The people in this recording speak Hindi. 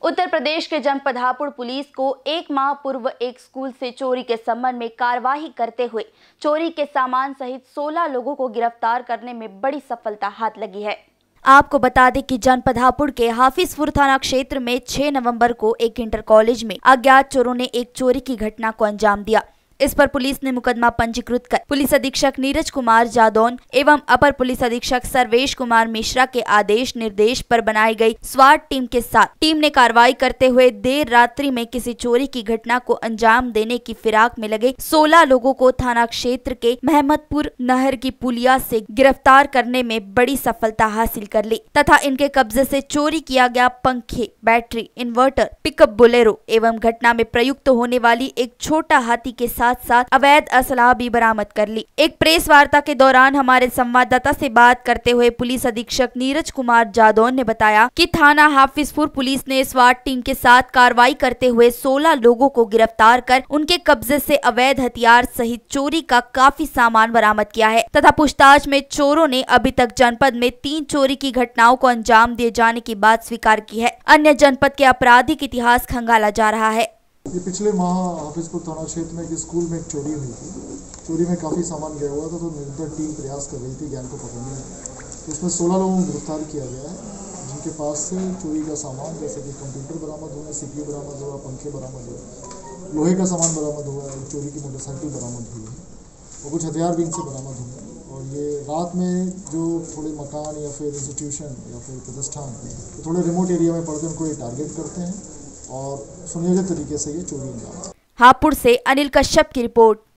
उत्तर प्रदेश के जनपद हापुड़ पुलिस को एक माह पूर्व एक स्कूल से चोरी के संबंध में कार्यवाही करते हुए चोरी के सामान सहित 16 लोगों को गिरफ्तार करने में बड़ी सफलता हाथ लगी है। आपको बता दें कि जनपद हापुड़ के हाफिजपुर थाना क्षेत्र में 6 नवंबर को एक इंटर कॉलेज में अज्ञात चोरों ने एक चोरी की घटना को अंजाम दिया। इस पर पुलिस ने मुकदमा पंजीकृत कर पुलिस अधीक्षक नीरज कुमार जादौन एवं अपर पुलिस अधीक्षक सर्वेश कुमार मिश्रा के आदेश निर्देश पर बनाई गई स्वाट टीम के साथ टीम ने कार्रवाई करते हुए देर रात्रि में किसी चोरी की घटना को अंजाम देने की फिराक में लगे 16 लोगों को थाना क्षेत्र के महमदपुर नहर की पुलिया से गिरफ्तार करने में बड़ी सफलता हासिल कर ली तथा इनके कब्जे से चोरी किया गया पंखे, बैटरी, इन्वर्टर, पिकअप बोलेरो एवं घटना में प्रयुक्त होने वाली एक छोटा हाथी के साथ अवैध असलाह भी बरामद कर ली। एक प्रेस वार्ता के दौरान हमारे संवाददाता से बात करते हुए पुलिस अधीक्षक नीरज कुमार जादौन ने बताया कि थाना हाफिजपुर पुलिस ने स्वाट टीम के साथ कार्रवाई करते हुए 16 लोगों को गिरफ्तार कर उनके कब्जे से अवैध हथियार सहित चोरी का काफी सामान बरामद किया है तथा पूछताछ में चोरों ने अभी तक जनपद में 3 चोरी की घटनाओं को अंजाम दिए जाने की बात स्वीकार की है। अन्य जनपद के आपराधिक इतिहास खंगाला जा रहा है। ये पिछले माह हाफिजपुर थाना क्षेत्र में एक स्कूल में एक चोरी हुई थी। चोरी में काफ़ी सामान गया हुआ था, तो निरंतर टीम प्रयास कर रही थी गैंग को पकड़ने में। तो इसमें 16 लोगों को गिरफ्तार किया गया है, जिनके पास से चोरी का सामान जैसे कि कंप्यूटर बरामद हुआ, CPU बरामद हुआ, पंखे बरामद हुए, लोहे का सामान बरामद हुआ, एक चोरी की मोटरसाइकिल बरामद हुई है और कुछ हथियार भी इनसे बरामद हुए। और ये रात में जो थोड़े मकान या फिर इंस्टीट्यूशन या फिर प्रतिष्ठान तो थोड़े रिमोट एरिया में पड़ते हैं, उनको ये टारगेट करते हैं और सुनियोजित तरीके से ये चोरी अंजाम। हापुड़ से अनिल कश्यप की रिपोर्ट।